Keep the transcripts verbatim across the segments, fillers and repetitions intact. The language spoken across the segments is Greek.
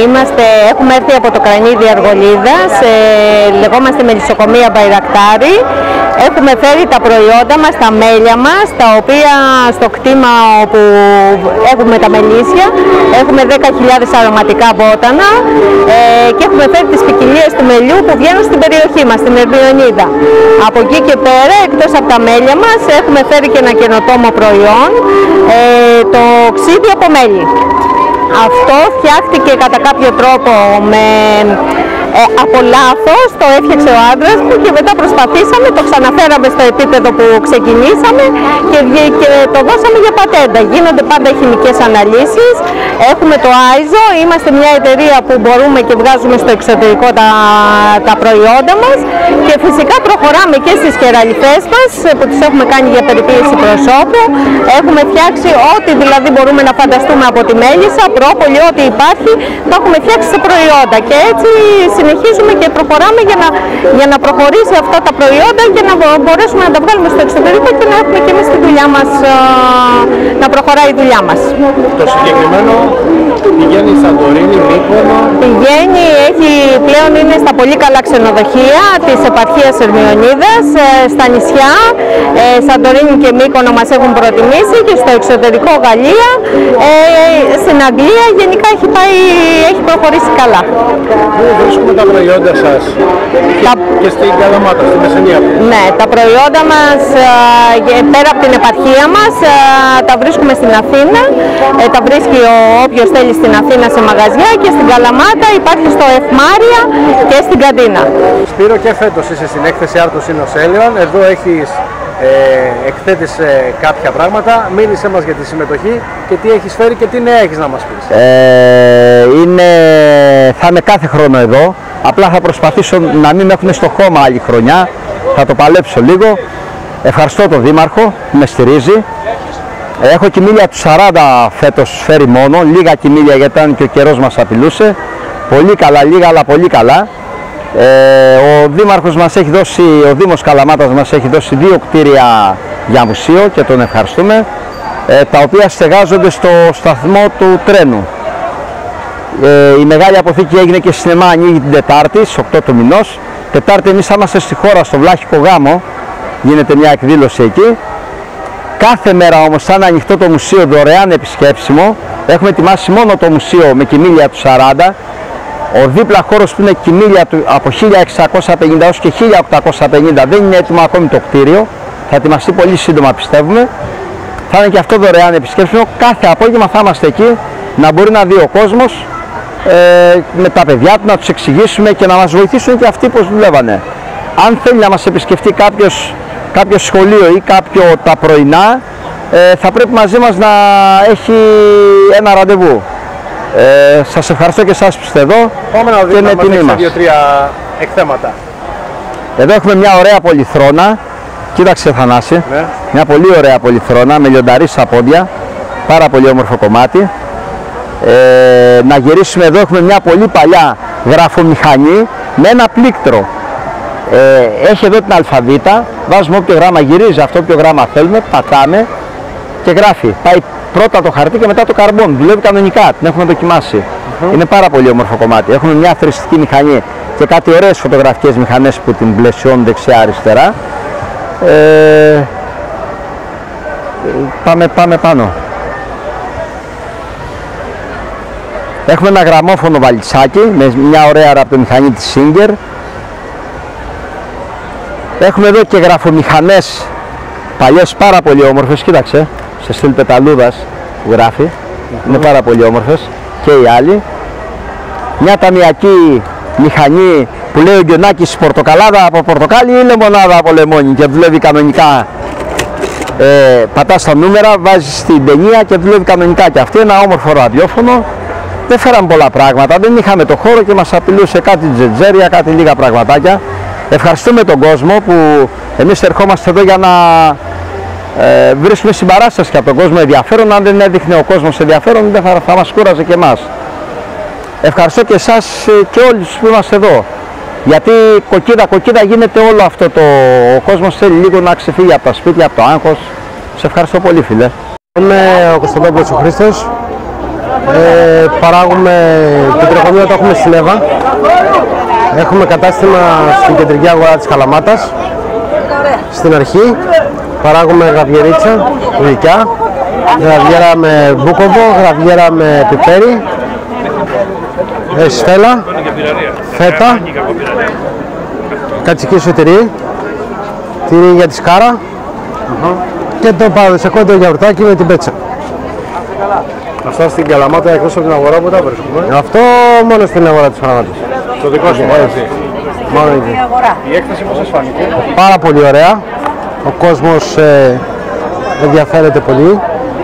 είμαστε, έχουμε έρθει από το Κρανίδι Αργολίδας, ε, λεγόμαστε Μελισσοκομεία Μπαϊρακτάρη. Έχουμε φέρει τα προϊόντα μας, τα μέλια μας, τα οποία στο κτήμα όπου έχουμε τα μελίσια, έχουμε δέκα χιλιάδες αρωματικά βότανα ε, και έχουμε φέρει τις ποικιλίες του μελιού που βγαίνουν στην περιοχή μας, στην Ερμιονίδα. Από εκεί και πέρα, εκτός από τα μέλια μας, έχουμε φέρει και ένα καινοτόμο προϊόν, ε, το ξύδι από μέλι. Αυτό φτιάχτηκε κατά κάποιο τρόπο με, ε, από λάθος, το έφτιαξε ο άντρας μου και μετά προσπαθήσαμε, το ξαναφέραμε στο επίπεδο που ξεκινήσαμε και, και το δώσαμε για πατέντα. Γίνονται πάντα χημικές αναλύσεις, έχουμε το άιζο, είμαστε μια εταιρεία που μπορούμε και βγάζουμε στο εξωτερικό τα, τα προϊόντα μας και φυσικά προχωράμε και στις κεραλιφές μας που τις έχουμε κάνει για περιποίηση προσώπου. Έχουμε φτιάξει ό,τι δηλαδή μπορούμε να φανταστούμε από τη μέλισσα, πρόπολη, ό,τι υπάρχει, το έχουμε φτιάξει σε προϊόντα και έτσι συνεχίζουμε και προχωράμε για να, για να προχωρήσει αυτά τα προϊόντα και να μπορέσουμε να τα βγάλουμε στο εξωτερικό και να έχουμε και εμείς τη δουλειά μας, να προχωράει η δουλειά μας. Το συγκεκριμένο πηγαίνει η Σαντορίνη, Μύκονο. Πηγαίνει, έχει, πλέον είναι στα πολύ καλά ξενοδοχεία της επαρχίας Ερμιονίδας, στα νησιά, Σαντορίνη και Μύκονο μας έχουν προτιμήσει και στο εξωτερικό Γαλλία, στην Αγγλία γενικά έχει, πάει, έχει προχωρήσει καλά. Πού βρίσκουμε τα προϊόντα σας τα... και στην Καλαμάτα, στη Μεσσηνία? Ναι, τα προϊόντα μας πέρα από την επαρχία μας τα βρίσκουμε στην Αθήνα, τα βρίσκει ο όποιος θέλει στην Αθήνα σε μαγαζιά και στην Καλαμάτα υπάρχει στο Εφμάρια και στην Καντίνα. Σπύρο, και φέτος είσαι στην έκθεση Άρτος Ινοσέλιον, εδώ έχεις ε, εκθέτεις ε, κάποια πράγματα. Μίλησέ μας για τη συμμετοχή και τι έχεις φέρει και τι νέα έχεις να μας πεις. Ε, είναι, θα είμαι κάθε χρόνο εδώ, απλά θα προσπαθήσω να μην με έχουν στο χώμα άλλη χρονιά, θα το παλέψω λίγο. Ευχαριστώ τον Δήμαρχο που με στηρίζει. Έχω κοιμήλια του σαράντα φέτος φέρει μόνο, λίγα κοιμήλια γιατί ήταν και ο καιρός μας απειλούσε. Πολύ καλά, λίγα αλλά πολύ καλά. Ε, ο Δήμαρχος μας έχει δώσει, ο Δήμος Καλαμάτας μας έχει δώσει δύο κτίρια για μουσείο και τον ευχαριστούμε, ε, τα οποία στεγάζονται στο σταθμό του τρένου. Ε, η μεγάλη αποθήκη έγινε και σινεμά, ανοίγει την Τετάρτη, στις οκτώ του μηνός. Τετάρτη εμείς θα είμαστε στη χώρα, στο Βλάχικο Γάμο, γίνεται μια εκδήλωση εκεί. Κάθε μέρα όμως θα είναι ανοιχτό το μουσείο, δωρεάν επισκέψιμο. Έχουμε ετοιμάσει μόνο το μουσείο με κοιμήλια του σαράντα. Ο δίπλα χώρος που είναι κοιμήλια του από χίλια εξακόσια πενήντα έως και χίλια οκτακόσια πενήντα δεν είναι έτοιμο ακόμη το κτίριο. Θα ετοιμαστεί πολύ σύντομα πιστεύουμε. Θα είναι και αυτό δωρεάν επισκέψιμο. Κάθε απόγευμα θα είμαστε εκεί να μπορεί να δει ο κόσμος ε, με τα παιδιά του, να τους εξηγήσουμε και να μας βοηθήσουν και αυτοί πώς δουλεύανε. Αν θέλει να μας επισκεφτεί κάποιος, κάποιο σχολείο ή κάποιο τα πρωινά, ε, θα πρέπει μαζί μας να έχει ένα ραντεβού. Ε, σας ευχαριστώ και εσάς που είστε εδώ. Πάμε να δούμε και με τιμή μας. δύο-τρία εκθέματα. Εδώ έχουμε μια ωραία πολυθρόνα. Κοίταξε Θανάση, ναι. Μια πολύ ωραία πολυθρόνα με λιονταρί στα πόδια. Πάρα πολύ όμορφο κομμάτι. Ε, να γυρίσουμε εδώ, έχουμε μια πολύ παλιά γραφομηχανή με ένα πλήκτρο. Ε, έχει εδώ την αλφαβήτα, βάζουμε όποιο γράμμα γυρίζει, αυτό όποιο γράμμα θέλουμε, πατάμε και γράφει. Πάει πρώτα το χαρτί και μετά το καρμπόν. Δουλεύει κανονικά, την έχουμε δοκιμάσει. Mm-hmm. Είναι πάρα πολύ όμορφο κομμάτι. Έχουμε μια θρηστική μηχανή και κάτι ωραίες φωτογραφικές μηχανές που την πλαισιώνουν δεξιά-αριστερά. Ε, πάμε, πάμε πάνω. Έχουμε ένα γραμμόφωνο βαλιτσάκι με μια ωραία ραπτομηχανή της Singer. Έχουμε εδώ και γραφομηχανές παλιές πάρα πολύ όμορφες, κοίταξε, σε στυλ πεταλούδας που γράφει, mm-hmm. Είναι πάρα πολύ όμορφες και οι άλλοι. Μια ταμιακή μηχανή που λέει ο Γκιονάκης πορτοκαλάδα από πορτοκάλι ή λεμονάδα από λεμόνι και δουλεύει κανονικά. Ε, πατάς τα νούμερα, βάζεις την ταινία και δουλεύει κανονικά και αυτή. Ένα όμορφο ραδιόφωνο. Δεν φέραμε πολλά πράγματα, δεν είχαμε το χώρο και μας απειλούσε κάτι τζετζέρια, κάτι λίγα πραγματάκια. Ευχαριστούμε τον κόσμο που εμείς ερχόμαστε εδώ για να ε, βρίσκουμε συμπαράσταση και από τον κόσμο ενδιαφέρον. Αν δεν έδειχνε ο κόσμος ενδιαφέρον, δεν θα, θα μας κούραζε και εμάς. Ευχαριστώ και εσάς και όλους που είμαστε εδώ. Γιατί κοκκίδα κοκκίδα γίνεται όλο αυτό το... Ο κόσμος θέλει λίγο να ξεφύγει από τα σπίτια, από το άγχος. Σε ευχαριστώ πολύ φίλε. Είμαι ο Κωνσταντόπουλος ο Χρήστος. Ε, παράγουμε την τροχομία, το έχουμε στην Εύα. Έχουμε κατάστημα στην κεντρική αγορά της Καλαμάτας. Στην αρχή παράγουμε γραβιερίτσα, γλυκιά, γραβιέρα με μπούκοβο, γραβιέρα με πιπέρι, ε, σφέλα, φέτα, κατσική σωτηρή, τυρί για τη σκάρα uh-huh. και το παραδοσιακό το γιαουρτάκι με την πέτσα. Αυτά στην Καλαμάτα εκτός από την αγορά που τα βρίσκουμε. Αυτό μόνο στην αγορά της Καλαμάτας. Το δικό σου έτσι. Μόνο εκεί. Η έκθεση πώς σας φάνηκε? Πάρα πολύ ωραία. Ο κόσμος ε, ενδιαφέρεται πολύ.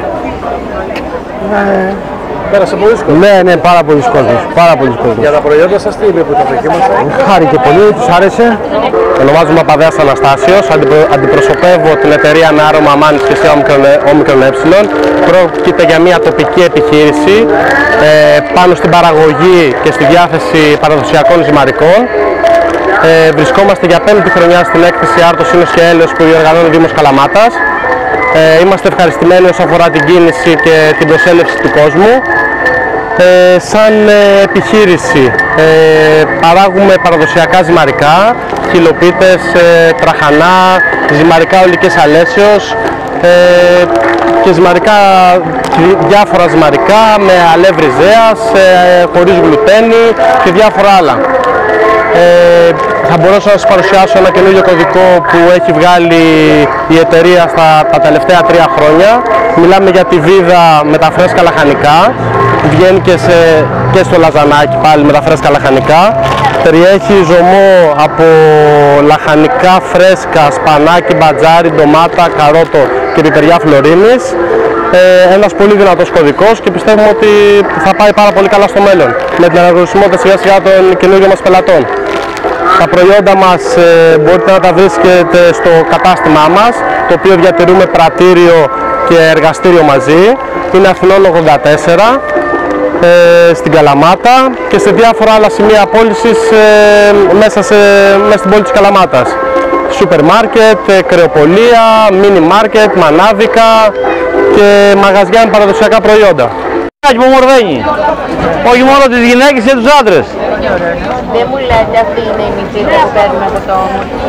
Ε, Πέρασε πολύ κόσμο. Ναι, ναι, πάρα πολλοί κόσμος. Πάρα πολλοί κόσμος. Για τα προϊόντα σας τι είπε που τα δοκίμασα? Χάρηκε πολύ, τους άρεσε. Ονομάζομαι Παπαδέας Αναστάσιος, αντιπρο, αντιπροσωπεύω την εταιρεία Νάρο Μαμάνης και ΣΥΑ Όμικρον Ε. Πρόκειται για μια τοπική επιχείρηση ε, πάνω στην παραγωγή και στη διάθεση παραδοσιακών ζυμαρικών. Ε, βρισκόμαστε για πέμπτη χρονιά στην έκθεση Άρτος, Ίνος και Έλεος που διοργανώνει ο Δήμος Καλαμάτας. Ε, είμαστε ευχαριστημένοι όσον αφορά την κίνηση και την προσέλευση του κόσμου. Ε, σαν ε, επιχείρηση ε, παράγουμε παραδοσιακά ζυμαρικά, χυλοπίτες, ε, τραχανά, ζυμαρικά ολικές αλέσεως ε, και ζυμαρικά, διάφορα ζυμαρικά με αλεύρι ζέας, ε, χωρίς γλουτένι και διάφορα άλλα. Ε, θα μπορέσω να σας παρουσιάσω ένα καινούριο κωδικό που έχει βγάλει η εταιρεία στα τα τελευταία τρία χρόνια. Μιλάμε για τη βίδα με τα φρέσκα λαχανικά, που βγαίνει και, σε, και στο λαζανάκι πάλι με τα φρέσκα λαχανικά. Περιέχει ζωμό από λαχανικά φρέσκα, σπανάκι, μπατζάρι, ντομάτα, καρότο και πιπεριά φλωρίνης. Ε, ένας πολύ δυνατός κωδικός και πιστεύουμε ότι θα πάει πάρα πολύ καλά στο μέλλον με την αναγνωρισιμότητα σιγά σιγά των καινούριων μας πελατών. Τα προϊόντα μας ε, μπορείτε να τα βρίσκετε στο κατάστημά μας, το οποίο διατηρούμε πρατήριο και εργαστήριο μαζί. Είναι Αθηνών ογδόντα τέσσερα ε, στην Καλαμάτα και σε διάφορα άλλα σημεία πώλησης ε, μέσα, σε, μέσα στην πόλη της Καλαμάτας. Σούπερ μάρκετ, κρεοπολία, μίνι μάρκετ, μανάδικα και μαγαζιά με παραδοσιακά προϊόντα. Που μορφαίνει, όχι μόνο τις γυναίκες και τους άντρες. Δεν μου λέτε αυτή είναι η μυτσίτα που παίρνουμε από το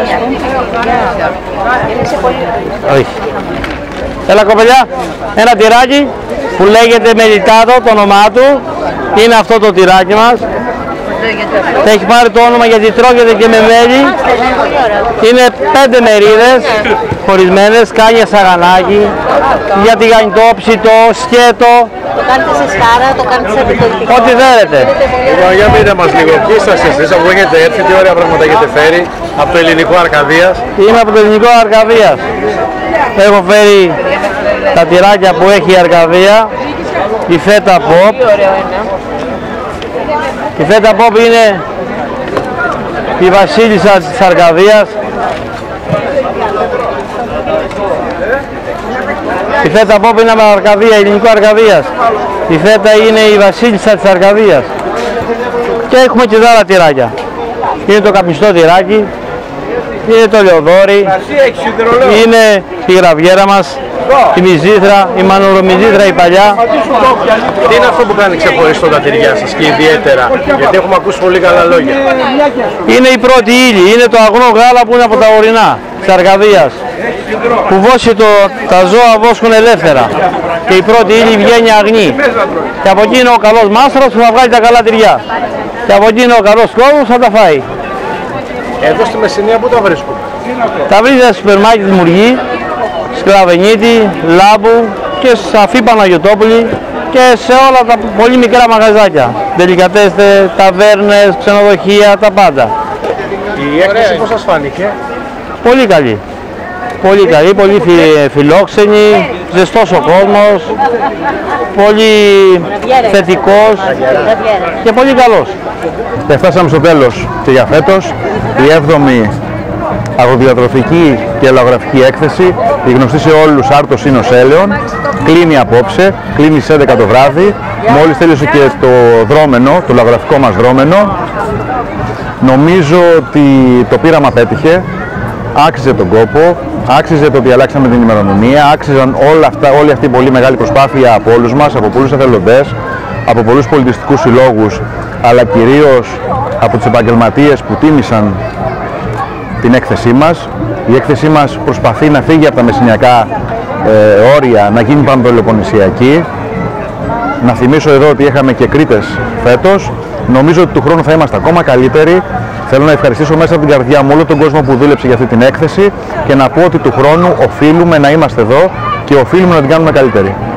είναι σε πολύ. Όχι. Έλα κοπελιά, ένα τυράκι που λέγεται Μελιτάδο, το όνομά του. Είναι αυτό το τυράκι μας. Θα έχει πάρει το όνομα γιατί τρώγεται και με μέλι. Είναι πέντε μερίδες χωρισμένες, κάνει σαγανάκι για τη γανιτόψη, το σκέτο. Το κάνετε σε σκάρα, το κάνετε σε επιτελικό. Ό,τι θέλετε. Λοιπόν, για πείτε μας λίγο, ποιοι είσαστε εσείς, από πού έχετε έρθει, τι ωραία πράγματα έχετε φέρει, από το ελληνικό Αρκαδίας. Είμαι από το ελληνικό Αρκαδίας. Έχω φέρει τα τυράκια που έχει η Αρκαδία, η φέτα pop. Η φέτα pop είναι η βασίλισσα της Αρκαδίας. Η φέτα pop είναι από Αρκαδία, ελληνικό Αρκαδίας. Η φέτα είναι η βασίλισσα της Αρκαδίας. Και έχουμε και τα άλλα τυράκια. Είναι το καπνιστό τυράκι, είναι το λιοδόρι, είναι η γραβιέρα μας, η μυζήθρα, η μανουρομυζήθρα η παλιά. Τι είναι αυτό που κάνει ξεχωριστό τα τυριά σας και ιδιαίτερα, γιατί έχουμε ακούσει πολύ καλά λόγια. Είναι η πρώτη ύλη, είναι το αγνό γάλα που είναι από τα ορεινά της Αρκαδίας. Που βόσει το, τα ζώα βόσκουν ελεύθερα και η πρώτη ύλη βγαίνει αγνή. Και από εκεί είναι ο καλός μάστρας που θα βγάλει τα καλά τυριά. Και από εκεί είναι ο καλός κόσμος που θα τα φάει. Εδώ στη Μεσσηνία πού τα βρίσκουμε? Τα βρίσκεται στο σούπερ μάρκετ Μουργή, Σκλαβενίτη, Λάμπου και Σαφή Παναγιωτόπουλη και σε όλα τα πολύ μικρά μαγαζάκια. Δελικατέστε, ταβέρνες, ξενοδοχεία, τα πάντα. Η έκθεση πώς σας φάνηκε? Πολύ καλή. Πολύ καλή, πολύ φιλόξενη, ζεστός ο κόσμος, πολύ θετικός και πολύ καλός. Και φτάσαμε στο τέλος και για φέτος, η έβδομη αγροδιατροφική και ελαιογραφική έκθεση, η γνωστή σε όλους Άρτος Ίνος Έλεων, κλείνει απόψε, κλείνει στις έντεκα το βράδυ, μόλις τέλειωσε και το δρόμενο, το λαογραφικό μας δρόμενο. Νομίζω ότι το πείραμα πέτυχε, άξιζε τον κόπο, άξιζε το ότι αλλάξαμε την ημερομηνία, άξιζαν όλα αυτά, όλη αυτή η πολύ μεγάλη προσπάθεια από όλους μας, από πολλούς εθελοντές, από πολλούς πολιτιστικούς συλλόγους, αλλά κυρίως από τους επαγγελματίες που τίμησαν την έκθεσή μας. Η έκθεσή μας προσπαθεί να φύγει από τα μεσηνιακά ε, όρια, να γίνει πανπελοποννησιακή. Να θυμίσω εδώ ότι είχαμε και Κρήτες φέτος. Νομίζω ότι του χρόνου θα είμαστε ακόμα καλύτεροι. Θέλω να ευχαριστήσω μέσα από την καρδιά μου όλο τον κόσμο που δούλεψε για αυτή την έκθεση και να πω ότι του χρόνου οφείλουμε να είμαστε εδώ και οφείλουμε να την κάνουμε καλύτερη.